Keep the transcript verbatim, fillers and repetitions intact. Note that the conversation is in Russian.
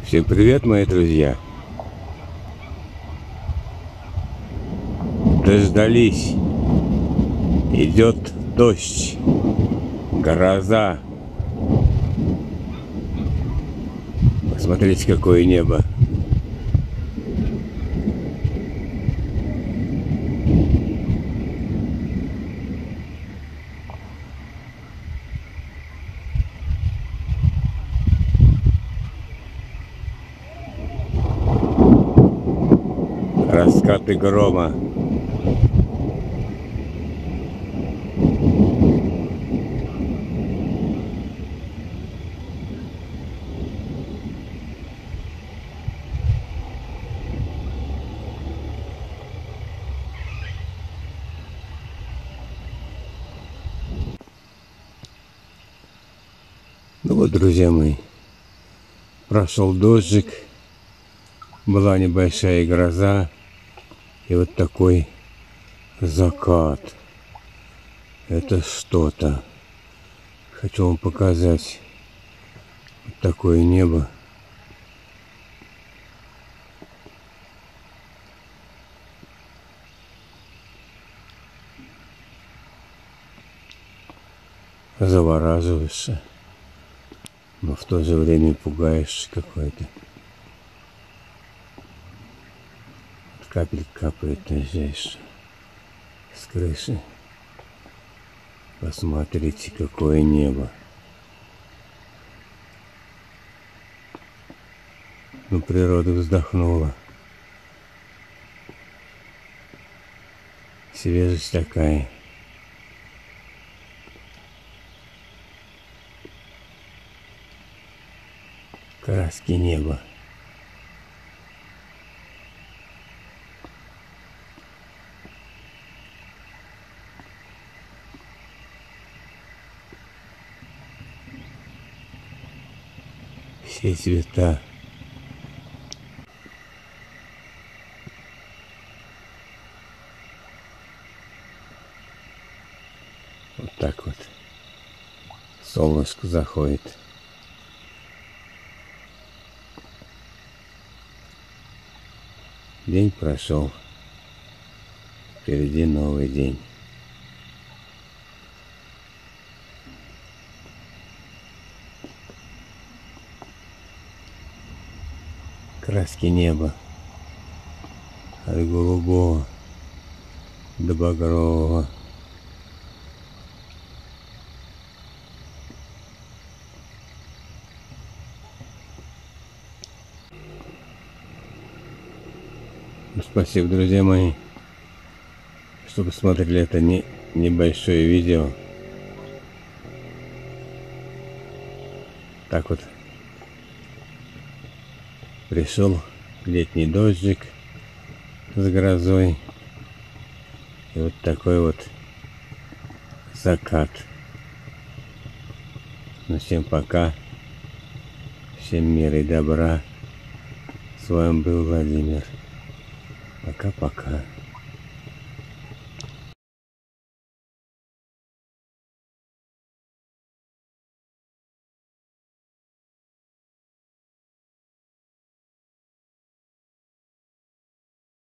Всем привет, мои друзья! Дождались. Идет дождь, гроза. Посмотрите, какое небо. Раскаты грома. Ну вот, друзья мои, прошел дождик, была небольшая гроза, и вот такой закат. Это что-то. Хочу вам показать вот такое небо. Завораживаешься, но в то же время пугаешься какой-то. Капель капает здесь с крыши. Посмотрите, какое небо. Ну, природа вздохнула. Свежесть такая. Краски неба. Все цвета. Вот так вот солнышко заходит. День прошел. Впереди новый день. Краски неба. От голубого до багрового. Спасибо, друзья мои, что посмотрели это не, небольшое видео. Так вот пришел летний дождик с грозой. И вот такой вот закат. Ну, всем пока. Всем мира и добра. С вами был Владимир. Пока-пока.